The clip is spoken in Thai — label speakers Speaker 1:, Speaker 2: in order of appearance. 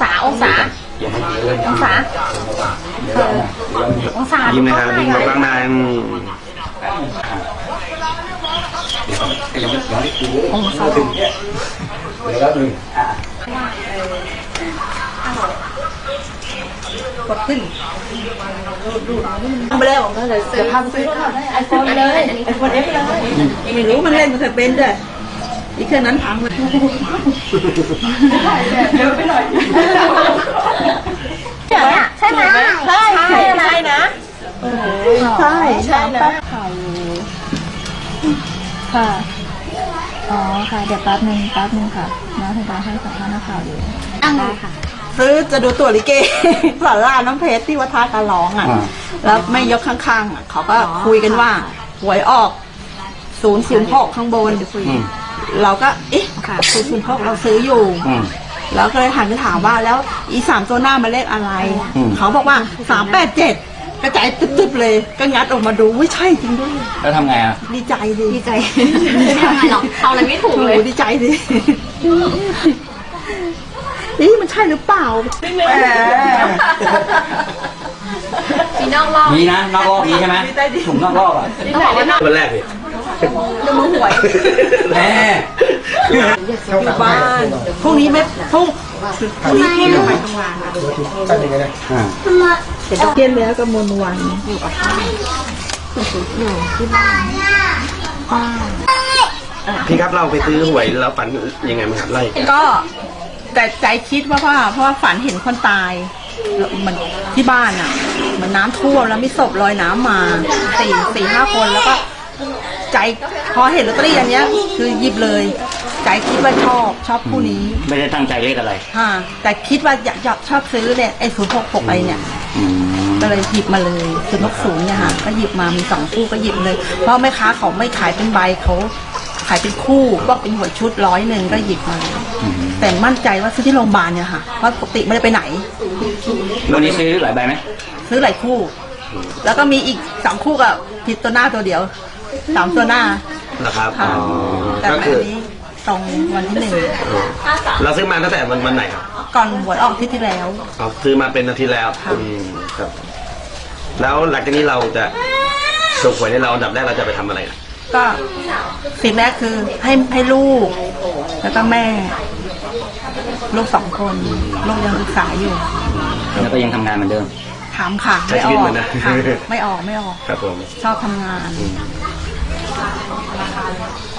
Speaker 1: ศาองศา
Speaker 2: ยิ้มนะครับยิ้มบ้างนาย
Speaker 1: องศากดขึ้นไปแล้วจะพาไปซื้อไอโฟนเลยไอโฟนเอฟเลยไม่รู้มันเล่นมันเคยเป็นด้วยอีกเครื่องนั้นพังเลยเดี๋ยวไปหน่อยใช่ไหมใช่นะใช่นะ
Speaker 3: ค่ะอ๋อค่ะเดี๋ยวแป๊บนึงค่ะน้าถึงการให้สัมภาษณ์นักข่าวอยู่ได้ค่ะ
Speaker 1: ซื้อจะดูตัวลิเกสาราน้ำเพชรที่วัดท่าการร้องอ่ะแล้วไม่ยกข้างๆเขาก็คุยกันว่าหวยออก006ข้างบนเราก็เอ๊ะ006เราซื้ออยู่แล้วก็เลยหันไปถามว่าแล้วอี3ตัวหน้ามันเลขอะไรเขาบอกว่า387กระจายตึ๊บๆเลยก็งัดออกมาดูไม่ใช่จริงด้วย
Speaker 2: แล้วทำไงอ่ะ
Speaker 1: ดีใจ
Speaker 3: ไม่ทำไงหรอกเอาอะไรไม่ถูกเลย
Speaker 1: ดีใจดินี่มันใช่หรือเปล่า
Speaker 3: มีนอกรอบ
Speaker 2: มีนะนอกรอบมีใช่ไหมถุงนอกรอบอ่ะ
Speaker 3: ต้องบอกว่านอก
Speaker 2: วันแรกเลย
Speaker 1: จะมือหวย
Speaker 2: แม่
Speaker 1: อยู่บ้านพรุ่งนี้ไม่พรุ่งนี้พี่ไม่ไปทำงานเห็นเกณฑ์แล้วก็มนวันอยู่กับพ่ออยู่ที่บ้าน
Speaker 2: พี่ครับเราไปซื้อหวยแล้วฝันยังไงมั้งครับไล่
Speaker 1: ก็แต่ใจคิดว่าเพราะว่าฝันเห็นคนตายมันที่บ้านอ่ะมันน้ำท่วมแล้วมีศพลอยน้ำมา4-5 คนแล้วก็ใจพอเห็นลอตเตอรี่อันเนี้ยคือหยิบเลยใจคิดว่าชอบคู่นี้
Speaker 2: ไม่ได้ตั้งใจเลขอะไร
Speaker 1: แต่คิดว่าอยากชอบซื้อเนี่ยไอ้066ไอ้เนี่ยก็เลยหยิบมาเลย060เนี่ยค่ะก็หยิบมามี2คู่ก็หยิบเลยเพราะแม่ค้าเขาไม่ขายเป็นใบเขาขายเป็นคู่บอกเป็นหัวชุด100ก็หยิบมาแต่มั่นใจว่าซื้อที่โรงพยาบาลเนี่ยค่ะเพราะปกติไม่ได้ไปไหน
Speaker 2: วันนี้ซื้อหลายใบไหม
Speaker 1: ซื้อหลายคู่แล้วก็มีอีก2คู่กับผิดตัวหน้าตัวเดียว3ตัวหน้า
Speaker 2: นะครับ
Speaker 1: แต่วันนี้ตรงวันที่1
Speaker 2: เราซื้อมาตั้งแต่วันไหนครับ
Speaker 1: ก่อนหวยออกที่แล้ว
Speaker 2: ซื้อมาเป็นอาทิตย์แล้วครับแล้วหลังจากนี้เราจะส่งหวยในเราอันดับแรกเราจะไปทำอะไร
Speaker 1: ก็สิ่งแรกคือให้ลูกแล้วก็แม่ลูก2 คนลูกยังศึกษาอยู่
Speaker 2: แล้วก็ยังทำงานเหมือนเดิม
Speaker 1: ถามค่ะไม่ออกไม่ออก
Speaker 2: ครับผม
Speaker 1: ชอบทำงาน